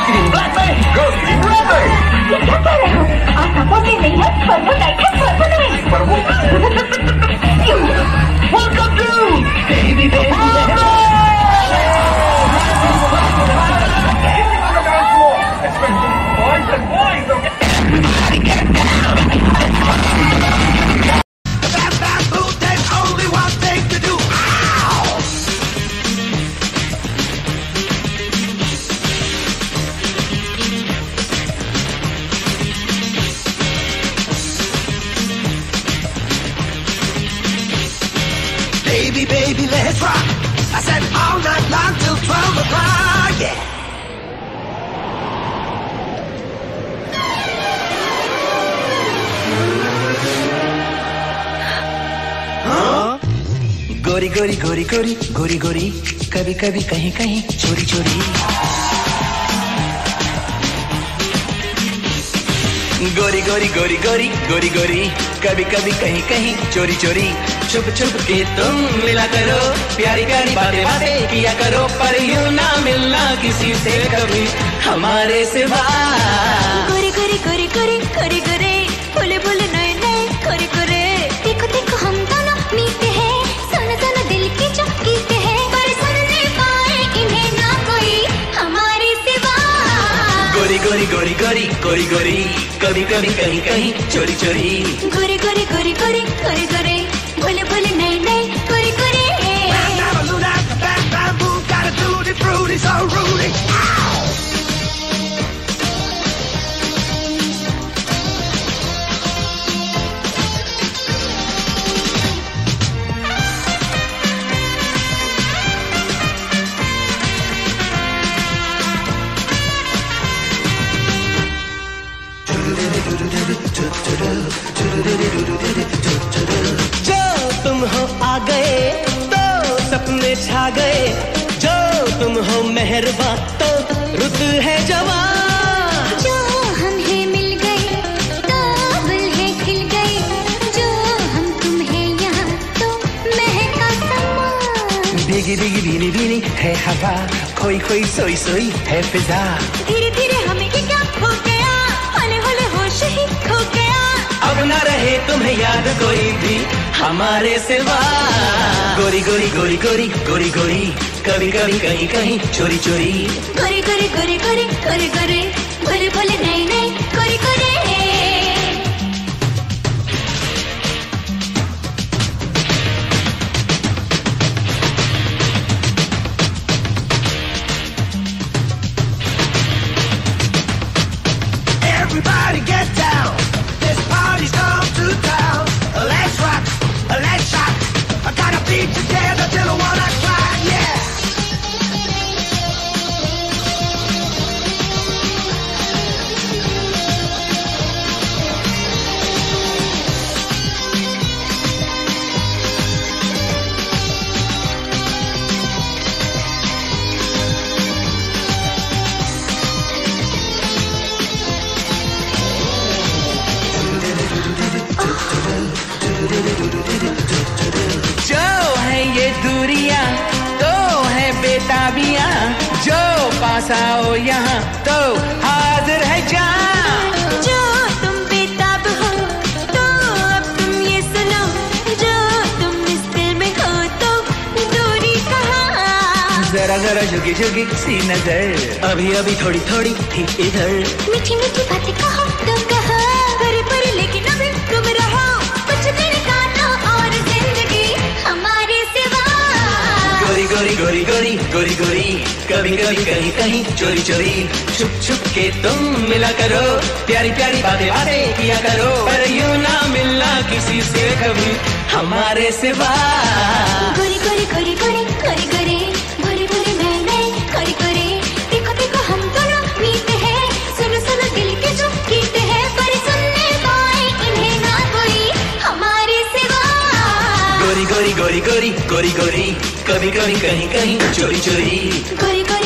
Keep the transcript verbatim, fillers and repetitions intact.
Screen black में, girl screen red में। ये क्या कह रहे हो? आप सपोर्ट नहीं है, पर्पल नाइट है, पर्पल नहीं। Welcome to Baby Baby Boys and boys, okay? Everybody get down. Bam, bam, boom, there's only one thing to do. Ow! Baby, baby, let's rock. I said all night long till twelve o'clock, yeah. गोरी गोरी गोरी गोरी गोरी गोरी कभी कभी कहीं कहीं चोरी चोरी गोरी गोरी गोरी गोरी गोरी गोरी कभी कभी कहीं कहीं चोरी चोरी छुप छुप के तुम मिला करो प्यारी प्यारी बातें बातें किया करो पर यूं ना मिलना किसी से कभी हमारे सिवा गोरी गोरी गोरी गोरी गोरी गोरी बोले बोले नए नए गोरी गोरी देखो देखो हम दोनों मीते हैं सुनो सुनो दिल की जो गीते हैं पर सुन नहीं पाए इन्हें ना कोई हमारे सिवा गोरी गोरी गोरी गोरी गोरी गोरी कभी कभी कहीं कहीं चोरी चोरी गोरी गोरी गोरी गोरी गोरी गोरी बोले बोले नए नए गोरी गोरी जो तुम हो आ गए तो सपने छा गए जो तुम हो मेहरबान तो रुत है जवान जो हम हैं मिल गए तो गुल है खिल गए जो हम तुम हैं यहाँ तो महका समा भीगी भीगी भीनी भीनी है हवा खोई खोई सोई सोई है फिजा धीरे धीरे हमें ये क्या हो गया हौले हौले होश ही खो गया अब न रहे तुम्हें याद कोई भी हमारे सिवा गोरी गोरी गोरी गोरी गोरी गोरी कभी कभी कहीं कहीं चोरी चोरी गोरी गोरी गोरी गोरी गोरी गोरी भोले भोले नए नए गोरी गोरी Everybody get down. This party's come to town. Let's rock, let's shock. I gotta be together till one o'clock, yeah. जो है ये दूरियां तो है बेताबियां जो पास आओ यहाँ तो हाजिर है जान जो तुम बेताब हो तो अब तुम ये सुनो जो तुम इस दिल में हो तो दूरी कहाँ जरा जरा झुकी झुकी सी नजर अभी अभी थोड़ी थोड़ी थी इधर मीठी मीठी बातें कहो तो कहो भरी भरी लेकिन अभी तुम रहो कुछ दिन काटो और जिंदगी हमारे सिवा गोरी गोरी गोरी गोरी गोरी गोरी कभी कभी कहीं कहीं चोरी चोरी छुप छुप के तुम मिला करो प्यारी प्यारी बातें बातें किया करो पर यूं ना मिलना किसी से कभी हमारे सिवा गोरी गोरी गोरी गोरी गोरी गोरी भोले भोले नए नए गोरी गोरी देखो देखो हम दोनों मीते हैं सुनो सुनो दिल के जो गीते हैं पर सुनने पाए इन्हें ना कोई हमारे सिवा गोरी गोरी गोरी गोरी गोरी गोरी कभी कभी कहीं कहीं चोरी चोरी गोरी गोरी